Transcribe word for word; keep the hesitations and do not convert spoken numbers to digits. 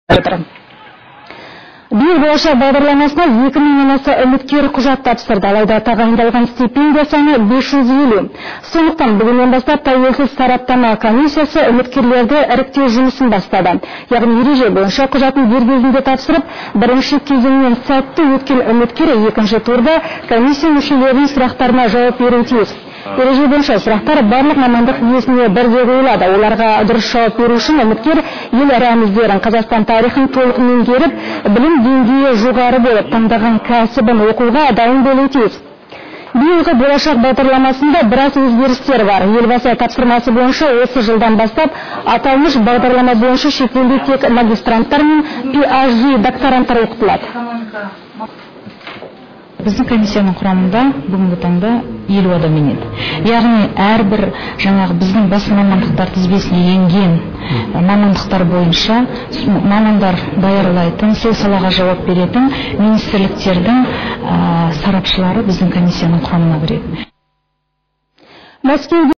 Биыл болашақ бағдарламасына екі мыңнан аса үміткер құжат тапсырды, алайда тағайындалған стипендия саны бес жүз елу. Сондықтан бүгіннен бастап тәуелсіз сараптама комиссиясы үміткерлерді іріктеу жұмысын бастады. Яғни ереже бойынша құжатын дер кезінде тапсырып, бірінші кезеңнен сәтті өткен үміткер екінші турда комиссия мүшелерінің сұрақтарына жауап беруі тиіс. Ереже бойынша сұрақтар барлық мамандық иесіне бірдей қойылады. Оларға дұрыс жауап беру үшін үміткер ел рәміздерін, Қазақстан тарихын толық меңгеріп, білім деңгейі жоғары болып, таңдаған кәсібін оқуға дайын болуы тиіс. Биылғы болашақ бағдарламасында біраз өзгерістер бар. Елбасы тапсырмасы бойынша осы жылдан бастап аталмыш бағдарлама бойынша шетелде тек магистранттар мен пи эйч ди докторанттар оқытылады. Біздің комиссияның құрамында бүгінгі таңда елу адам енеді. Яғни әрбір жаңағы біздің бас мамандықтар тізбесіне енген мамандықтар бойынша мамандар даярлайтын, сол салаға жауап беретін министрліктердің сарапшылары біздің комиссияның құрамына кіреді.